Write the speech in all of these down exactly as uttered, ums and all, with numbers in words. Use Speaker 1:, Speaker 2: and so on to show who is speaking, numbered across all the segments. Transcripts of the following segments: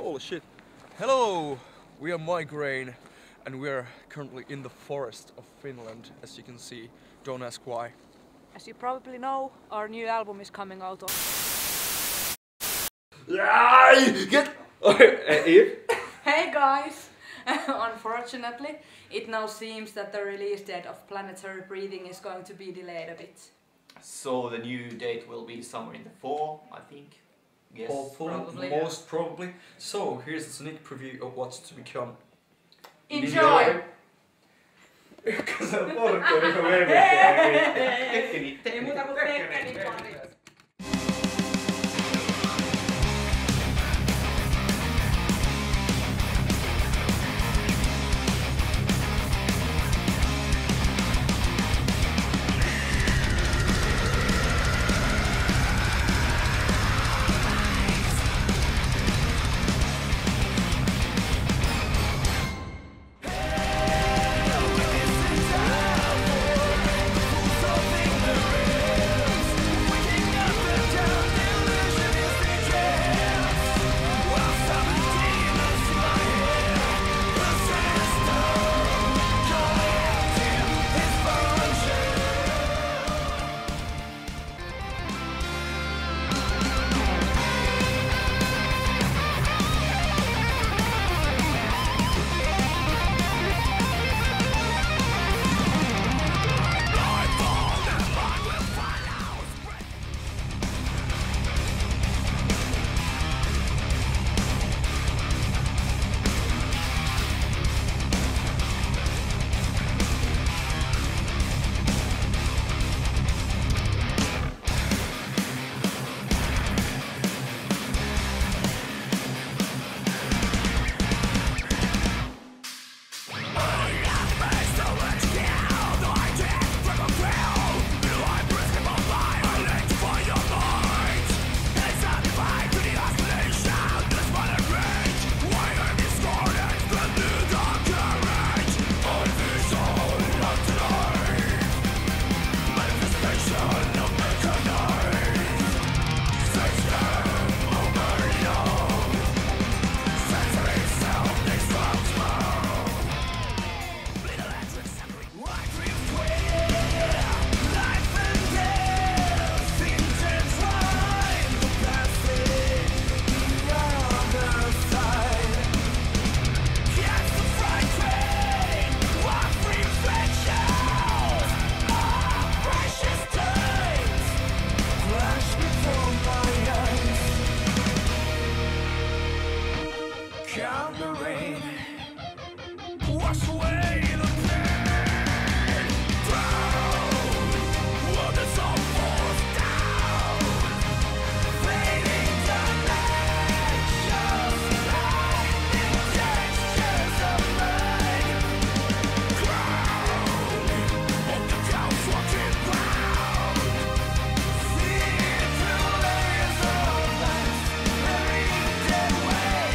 Speaker 1: Holy shit. Hello, we are myGRAIN and we are currently in the forest of Finland, as you can see. Don't ask why.
Speaker 2: As you probably know, our new album is coming out on...
Speaker 1: Get... Eve?
Speaker 2: Hey guys! Unfortunately, it now seems that the release date of Planetary Breathing is going to be delayed a bit.
Speaker 3: So the new date will be somewhere in the fall, I think. Yes.
Speaker 1: Hopefully,
Speaker 2: Probably.
Speaker 1: most probably. So, here's a sneak preview of what's to become.
Speaker 2: Enjoy!
Speaker 3: Because I'm going to
Speaker 2: Ei muuta kuin Tekkeni pari.
Speaker 4: Count the rain, wash away the pain. Drown, waters all falls down. Fading dimensions, lightning textures of rain. Ground, on the couch walking round. See through layers of light, buried dead weight.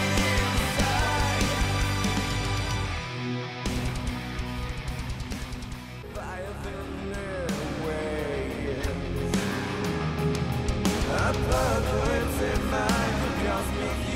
Speaker 4: Apocalypse in mind, cosmic